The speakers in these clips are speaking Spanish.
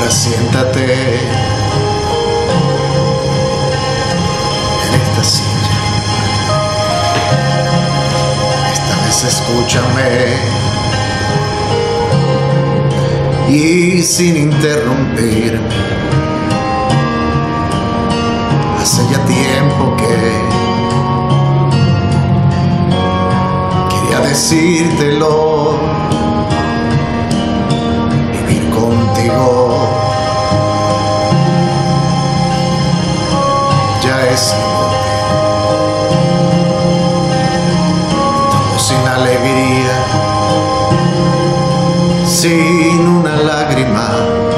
Ahora siéntate en esta silla. Esta vez escúchame y sin interrumpir. Hace ya tiempo que quería decírtelo. Vivir contigo ya es inútil. Estamos sin alegría, sin una lágrima,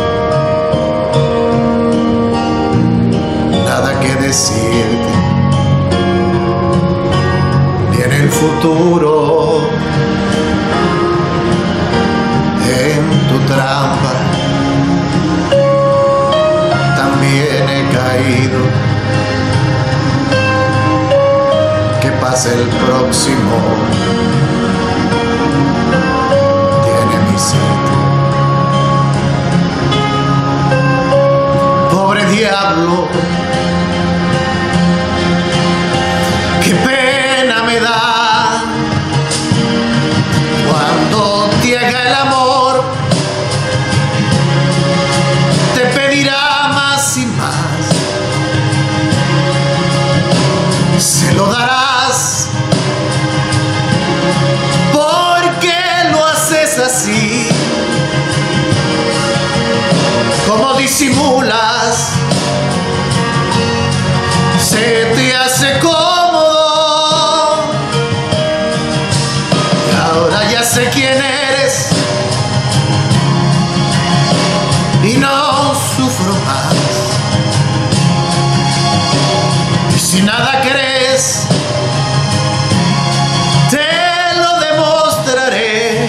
nada que decirte. Viene el futuro en tu trampa, también he caído. Que pase el próximo, tiene mi sitio. Pobre diablo, qué pena me da cuando te haga el amor. Te pedirá más y más, se lo darás. ¿Por qué lo haces así? ¿Cómo disimulas? Se te hace cómodo. Y ahora ya sé quién eres y no sufro más. Y si nada crees, te lo demostraré.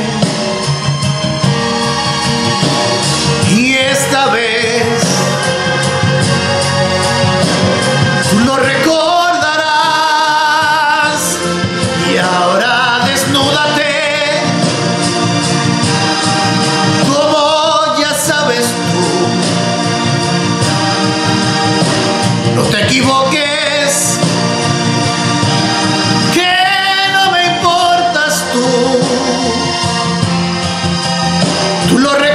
Y esta vez tú lo recordarás. Y ahora desnúdate, como ya sabes tú. No te equivoques, que no me importas tú. Tú lo recordarás.